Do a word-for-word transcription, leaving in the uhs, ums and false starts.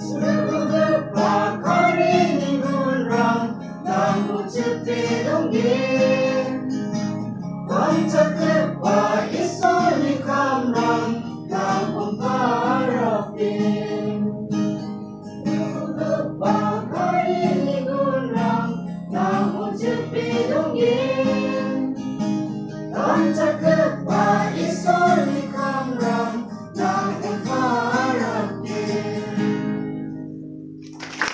Bakari gunram namu cete donge Wancaket wa isoli kamram namu parape Bakari gunram namu cete donge